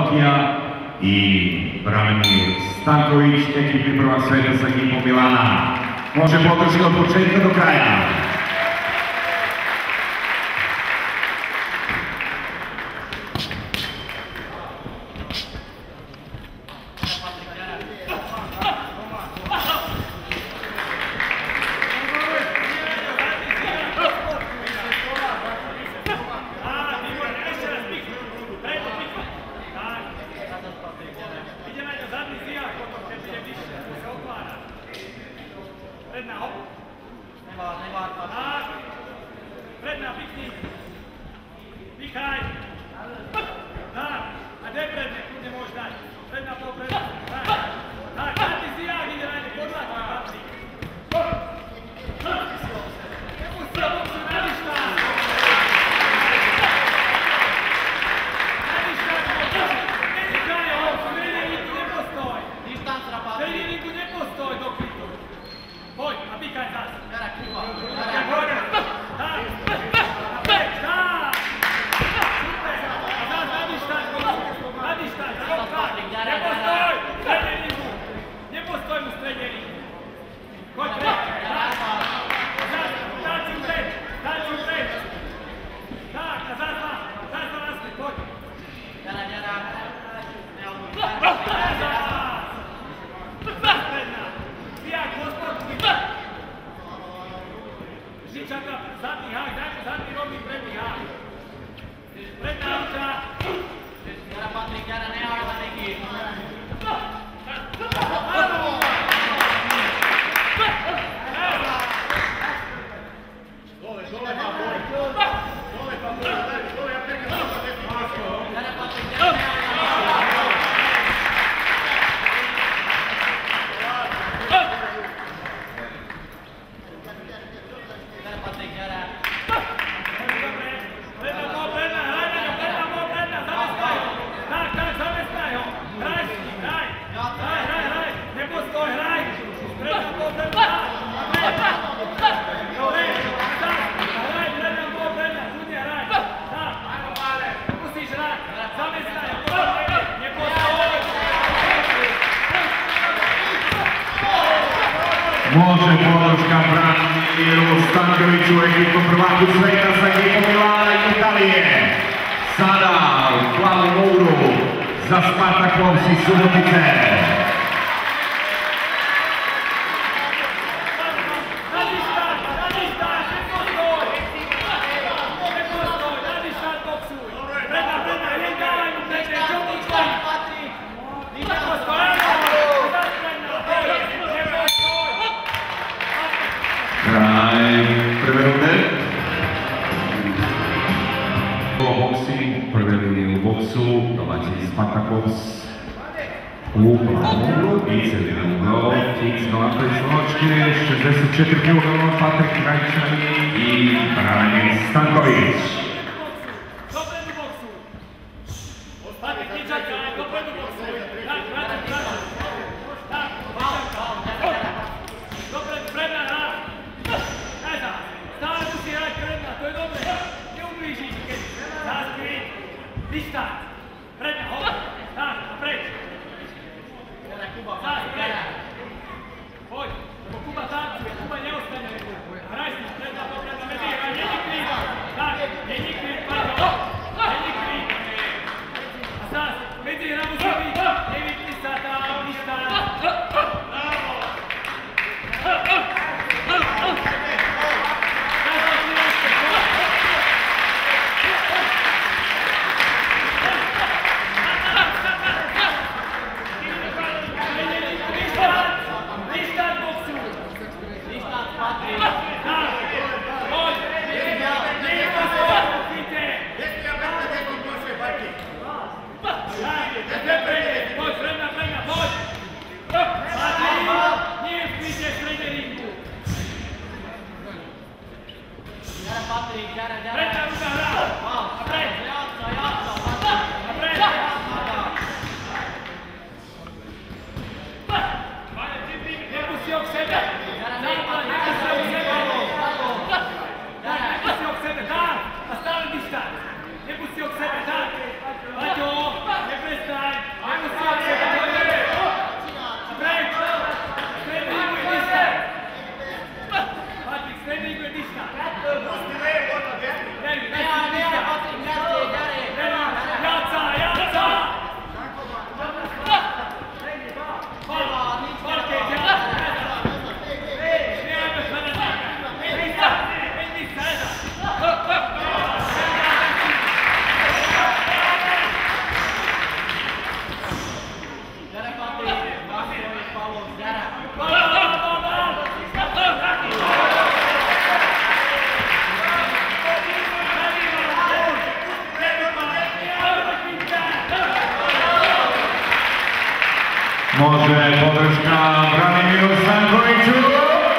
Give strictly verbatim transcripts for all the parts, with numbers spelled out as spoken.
Slovakija i Branimir Stanković, ekipni prvak sveta sa ekipom Milana. Može podrška od početka do kraja. Može podrška Branimiru Stankoviću, ekipnom prvaku sveta sa ekipom Milana i Italije. Sada u plavom muru za Spartak Lovs iz Subotice. Kraj prve runde. Boxing, prve linije u boksu, domaći Spartak Lovs u plavom i celini do X Novaka iz Slovačke, šezdeset četiri kilograma, Patrik Krajčani i Branimir Stanković. Yeah. Može podrška Branimiru Stankoviću.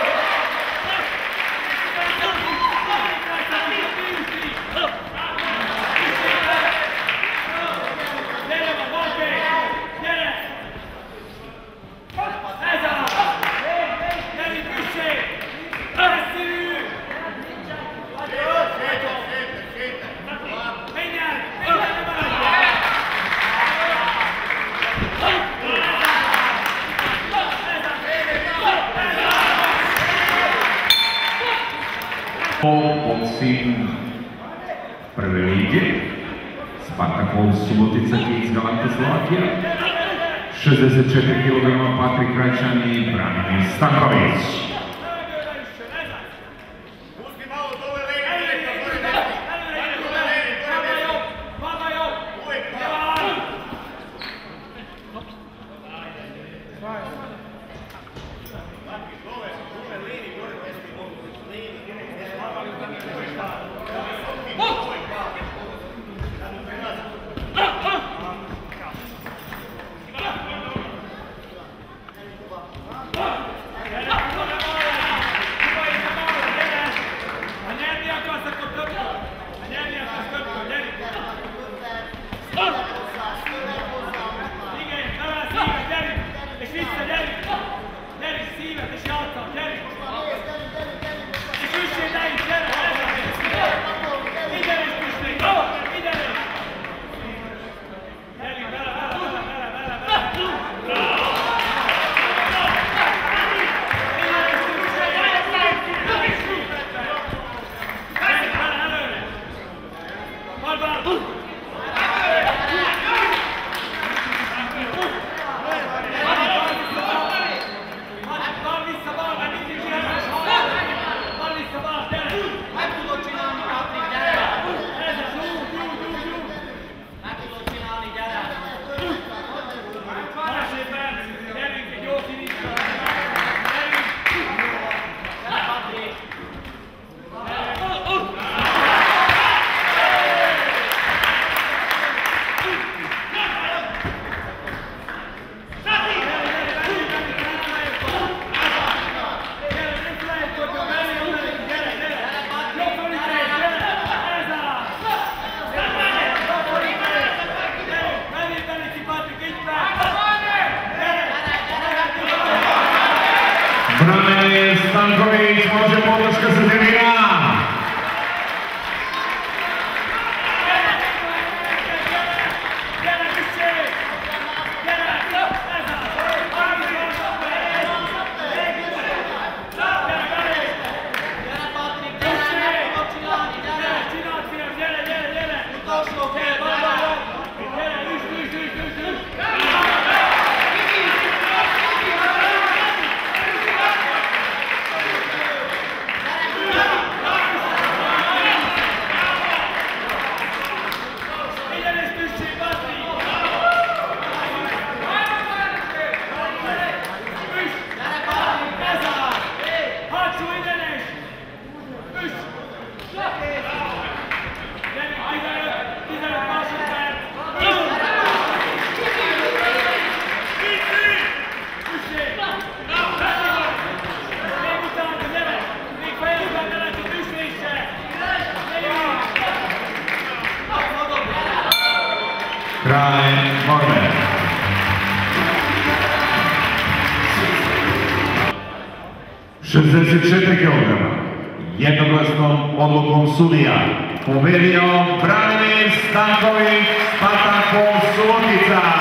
Boxing prve lige, Spartakov Subotica Kids Galanta Slovakia, šezdeset četiri kilograma Patrik Krajčan i Branimir Stanković. Branimir Stanković, može podrška sa tribina. Kraj borbe. šezdeset četiri kilograma. Jednoglasnom odlukom sudija pobedio Branimir Stanković, Spartakov Subotica.